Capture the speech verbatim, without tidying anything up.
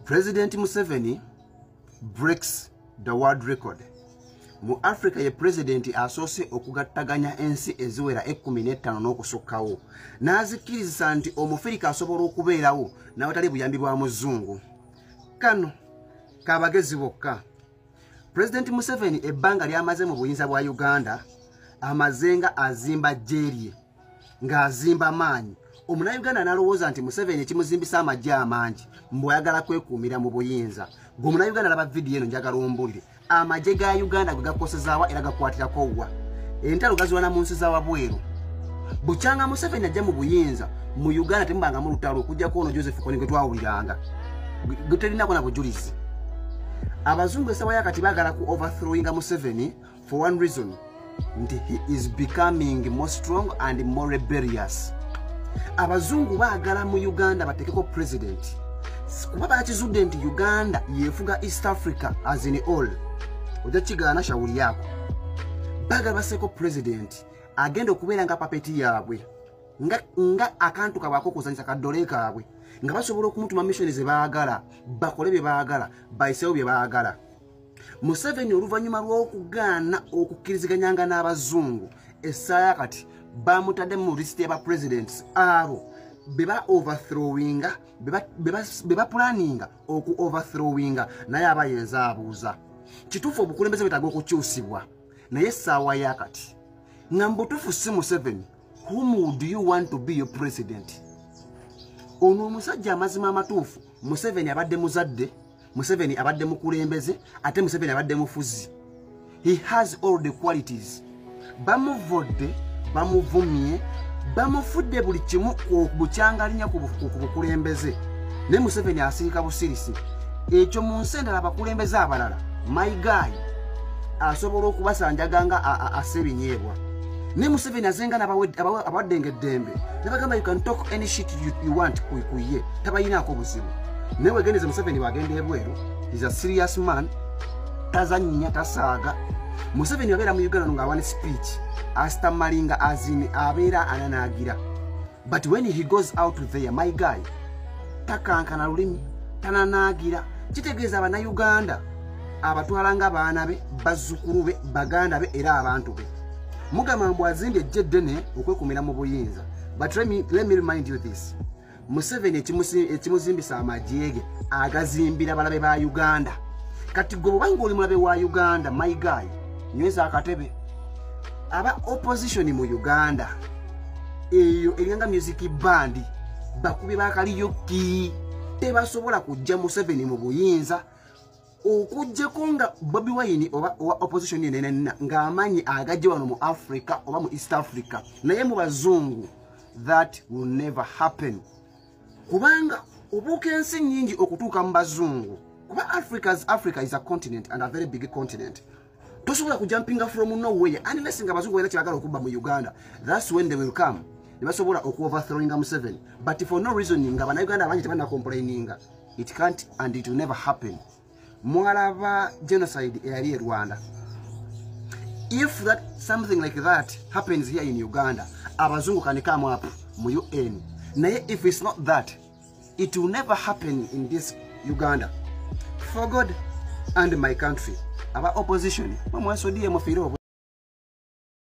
President Museveni breaks the world record. Mu Africa ye president asose okugattaganya ensi eziwera ekumi n'ettaano n'okusukkawo n'azikiriza nti omufirika asobola okubeerawo n'awatali buyambi bwa muzungu. Kano kabagezi bokka. President Museveni ebbanga lyamaze mu buyinza bwa Uganda amazenga azimba jerye ng'azimba maanyi. Omunayuganda n'alowooza nti Museveni ekimuzimbisa amagye amangi mbu ayagala kwekuumira mu buyinza. Gwe Omunayuganda laba vidiyo eno njagala ombulire. Amagye ga Uganda gwe gakosezaawa era gakwatirako wa. Entalo gaziwana mu nsi za wabweru. Bukyanga Museveni ajja mu buyinza mu Uganda temubanga mu lutalo okujjako ono Joseph Kony gwe twawuliranga. Guterinako na bujulizi. Abazungu esawa yakati baagala ku overthrowinga Museveni for one reason. Nti he is becoming more strong and more rebellious. Abazungu baagala mu Uganda batekeko president. Kuba bakizudde nti Uganda yefuga East Africa as in all. Oja kigana shauri yako. Baagala baseko president agenda okubeera nga papeti yaabwe. Nga nga akantu kabako kuzanyisa kadole kaabwe. Nga basobola okumutuma mission ze baagala, bakole bye baagala, bayisewo bye baagala. Museveni oluvannyuma lw'okugaana okukkiriziganyanga n'abazungu essaawa kati bamutadde mu list y'aba presidents abo beba overthrowinga beba beba, beba planninga oku overthrowinga naye abayenza abuuza kituufu obukulembeze bwetaaga okukyusibwa naye essaawa yakati nga mbutuufu si Museveni, whom would you want to be your president? Ono omusajja amazima amatuufu Museveni abadde muzadde, Museveni abadde mukulembeze, ate Museveni abadde mufuzi. He has all the qualities. Bamuvodde, bamuvumye, bamufudde buli kimu bukyangalinya ku bukulembeze. Ne Museveni asiika busirisi. Ekyo mu nsi endala abakulembeze abalala, my guy, asobola okubasanjaganga asebinyeebwa. Ne Museveni azenga n'abawaddenga eddembe. Nabagamba you can talk any shit you, you want kuye. Tabayinaako buzibu. Ne wegendeze Museveni wagenda ebweru. He's a serious man. Tazanyinya tasaaga. Museveni abeera mu Uganda nga one speech. Asta malinga azini abeera ananaagira. But when he goes out there, my guy, takankana lulimi, tananaagira. Kitegeeza abana Uganda abatwalanga baana be, bazzukulu be, baganda be era abantu be. Mugamba mbu azimbye ejje ddene okwekumira mu buyinza. But let me, let me remind you this. Museveni ekimuzimbisa amagye ge agazimbira balabe ba Uganda. Kati gwe bwanga oli mulabe wa Uganda, my guy, nyweza akatebe. Aba opposition mu Uganda eyo erianga music band bakubi bakaliyo ki tebasobola kujja Museveni mu buyinza okujjeko nga Bobi Wine oba opposition yenena nga amanyi agajje wano mu Africa oba mu East Africa naye mu bazungu. That will never happen. Kubanga obuka ensi nyingi okutuuka mu bazungu. Kuba Africa's Africa is a continent and a very big continent. Tosobola kujumpinga from nowhere unless nga bazungu era kyagala okubba mu Uganda. That's when they will come. Nebasobola oku overthrowinga Museveni. But for no reason nga bana Uganda abangi tebana complaininga. It can't and it will never happen. Mwalaba genocide eyali e Rwanda. If that something like that happens here in Uganda, abazungu can come up mu U N. Naye if it's not that, it will never happen in this Uganda. For God and my country. Aba opposition, mwa swadiye mufiro